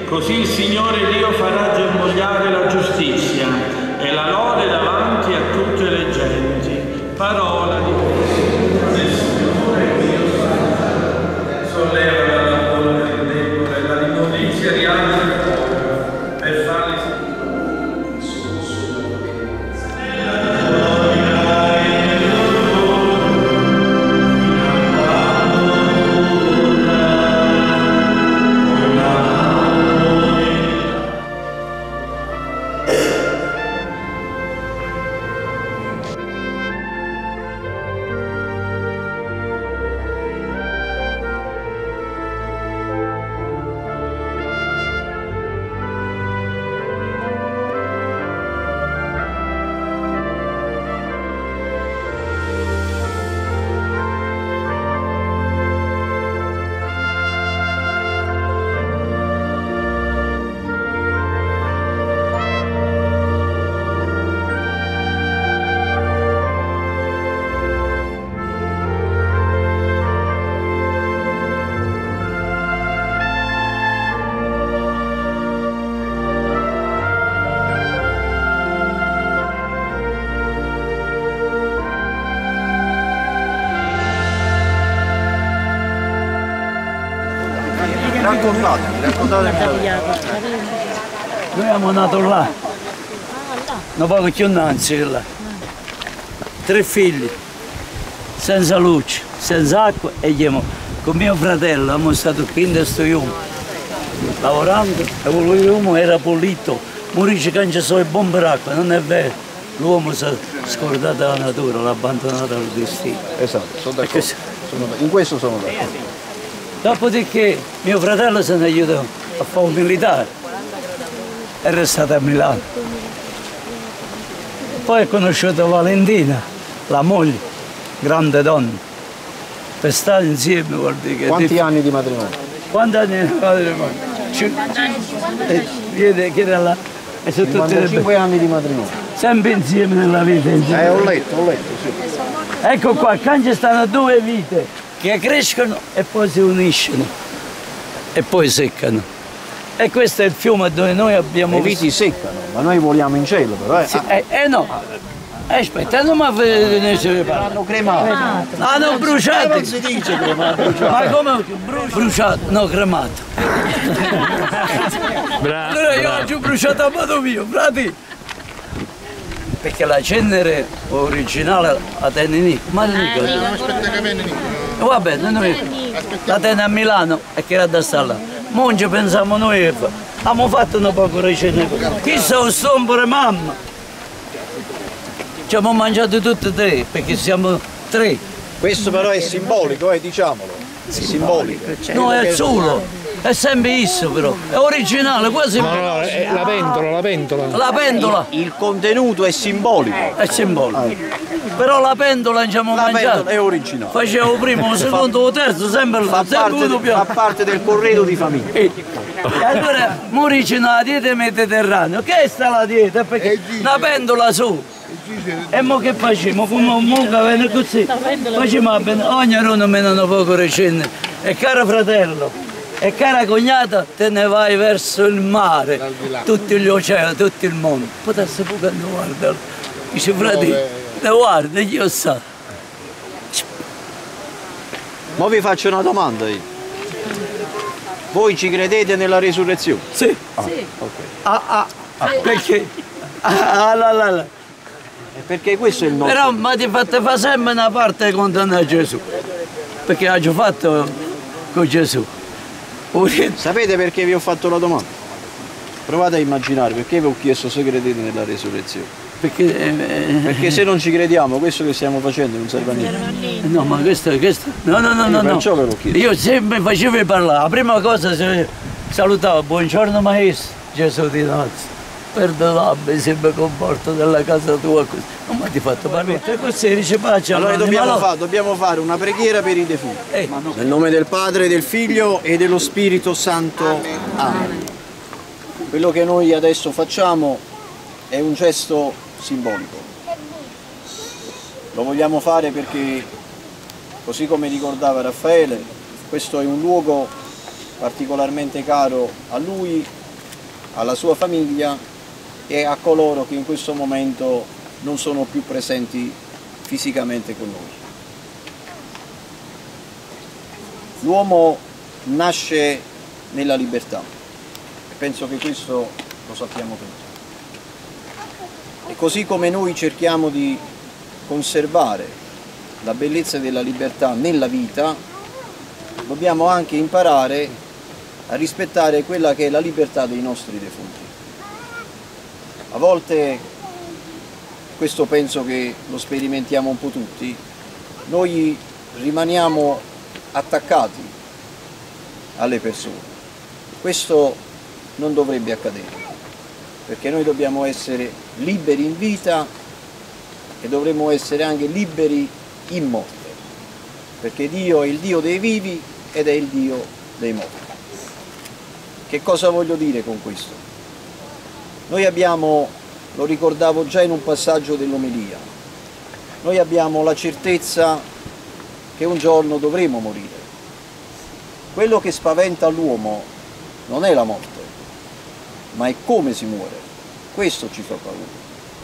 Così il Signore Dio farà germogliare la giustizia e la lode davanti a tutte le genti. Parola di del Signore Dio Santo. Solleva dalla polvere del debole la rimmondizia rialza il cuore per farli raccontatemi. Noi siamo nati là, un poco più innanzi là. 3 figli, senza luce, senza acqua e con mio fratello siamo stati qui in questo uomo, lavorando e l'uomo era pulito, morisce che non ci sono bombe d'acqua, non è vero, l'uomo si è scordato la natura, l'ha abbandonato al destino. Esatto, sono d'accordo, in questo sono d'accordo. Dopodiché mio fratello se ne aiutò a fare un militare, è restato a Milano. Poi ho conosciuto Valentina, la moglie, grande donna. Per stare insieme vuol dire che... Quanti anni di matrimonio? Quanti anni di matrimonio? 50 anni. Chiede là. 55 anni di matrimonio. Sempre insieme nella vita. Ho letto, sì. Ecco qua, qua ci stanno 2 vite che crescono e poi si uniscono e poi seccano. E questo è il fiume dove noi abbiamo visto. I viti seccano, ma noi voliamo in cielo però. Sì, no. Aspetta, non mi hanno cremato. Hanno bruciato. Non si dice cremato. Ma come bruciato? No, cremato. Allora io oggi ho bruciato a modo mio, frati. Perché la cenere originale la tiene Nico. Ma Nico. Va bene, noi la tiene a Milano e che era da stare là. Monge pensiamo noi, abbiamo fatto un po' di cenere. Chissà un stompore mamma. Ci abbiamo mangiato tutti e 3, perché siamo 3. Questo però è simbolico, diciamolo. È simbolico. No, è solo. È sempre isso però, è originale, quasi. No, è la pentola. La pentola. Il contenuto è simbolico. È simbolico. Però la pentola non ci abbiamo mangiato. La pentola è originale. Facevo primo, un secondo, un terzo, sempre là. Fa parte del corredo di famiglia. E allora, morici nella dieta mediterranea. Che è sta la dieta? Perché una pentola su. E mo che facciamo? Come un mucca viene così. Facciamo bene, ognuno meno un poco recente. E caro fratello, e cara cognata, te ne vai verso il mare, tutti gli oceani, tutto il mondo. Potesse pure non guardare. Dice, fratello, ne guarda, io so. Ma vi faccio una domanda io. Voi ci credete nella resurrezione? Sì. Sì. Okay. Perché? Perché questo è il nostro. Però ma ti fa sempre una parte contro Gesù. Perché ha già fatto con Gesù. Sapete perché vi ho fatto la domanda? Provate a immaginare perché vi ho chiesto se credete nella resurrezione. Perché se non ci crediamo, questo che stiamo facendo non serve a niente. No, ma questo. No. Perciò ve l'ho chiesto. Io sempre facevo parlare. La prima cosa salutavo, buongiorno maestro, Gesù di Nazareth. Perdonami se mi comporto nella casa tua così. Non mi hai fatto parlare. Così dice pace. Allora dobbiamo fare una preghiera per i defunti. Nel nome del Padre, del Figlio e dello Spirito Santo. Amen. Quello che noi adesso facciamo è un gesto simbolico. Lo vogliamo fare perché, così come ricordava Raffaele, questo è un luogo particolarmente caro a lui alla sua famiglia e a coloro che in questo momento non sono più presenti fisicamente con noi. L'uomo nasce nella libertà e penso che questo lo sappiamo tutti. E così come noi cerchiamo di conservare la bellezza della libertà nella vita, dobbiamo anche imparare a rispettare quella che è la libertà dei nostri defunti. A volte, questo penso che lo sperimentiamo un po' tutti, noi rimaniamo attaccati alle persone. Questo non dovrebbe accadere, perché noi dobbiamo essere liberi in vita e dovremmo essere anche liberi in morte, perché Dio è il Dio dei vivi ed è il Dio dei morti. Che cosa voglio dire con questo? Noi abbiamo, lo ricordavo già in un passaggio dell'omelia, noi abbiamo la certezza che un giorno dovremo morire. Quello che spaventa l'uomo non è la morte, ma è come si muore. Questo ci fa paura.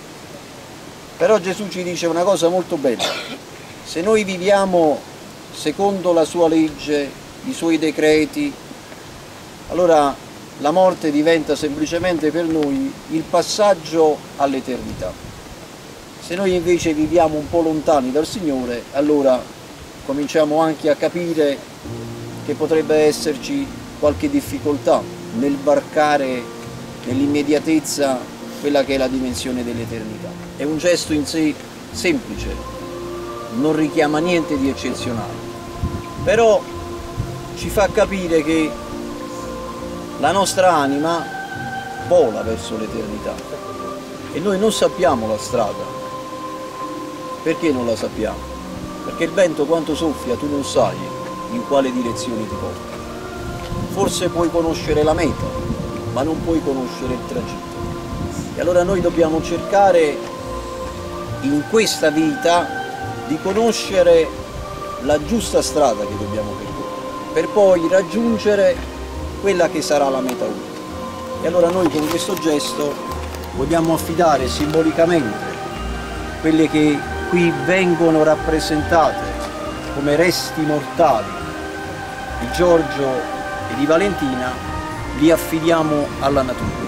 Però Gesù ci dice una cosa molto bella: se noi viviamo secondo la sua legge, i suoi decreti, allora la morte diventa semplicemente per noi il passaggio all'eternità. Se noi invece viviamo un po' lontani dal Signore, allora cominciamo anche a capire che potrebbe esserci qualche difficoltà nel varcare nell'immediatezza quella che è la dimensione dell'eternità. È un gesto in sé semplice, non richiama niente di eccezionale, però ci fa capire che la nostra anima vola verso l'eternità e noi non sappiamo la strada. Perché non la sappiamo? Perché il vento quando soffia tu non sai in quale direzione ti porta. Forse puoi conoscere la meta, ma non puoi conoscere il tragitto. E allora noi dobbiamo cercare in questa vita di conoscere la giusta strada che dobbiamo percorrere, per poi raggiungere quella che sarà la meta ultima. E allora noi con questo gesto vogliamo affidare simbolicamente quelle che qui vengono rappresentate come resti mortali di Giorgio e di Valentina, li affidiamo alla natura.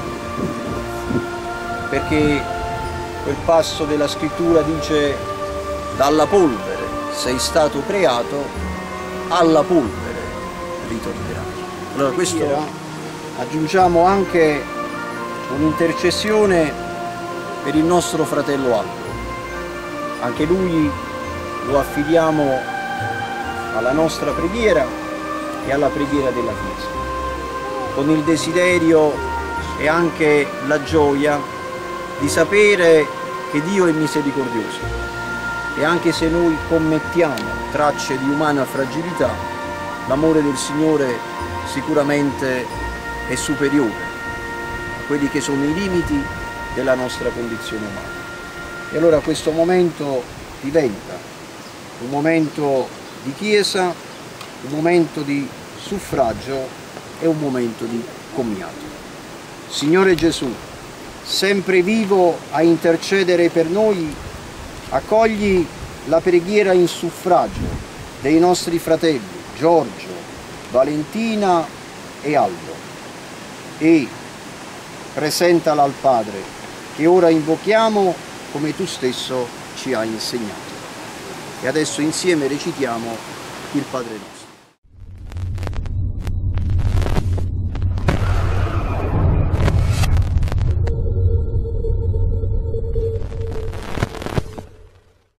Perché quel passo della scrittura dice: dalla polvere sei stato creato, alla polvere ritornerai. Allora questo aggiungiamo anche un'intercessione per il nostro fratello Aldo. Anche lui lo affidiamo alla nostra preghiera e alla preghiera della Chiesa, con il desiderio e anche la gioia di sapere che Dio è misericordioso e anche se noi commettiamo tracce di umana fragilità, l'amore del Signore sicuramente è superiore a quelli che sono i limiti della nostra condizione umana. E allora questo momento diventa un momento di Chiesa, un momento di suffragio e un momento di commiato. Signore Gesù, sempre vivo a intercedere per noi, accogli la preghiera in suffragio dei nostri fratelli Giorgio, Valentina e Aldo e presentala al Padre, che ora invochiamo come tu stesso ci hai insegnato. E adesso insieme recitiamo il Padre nostro.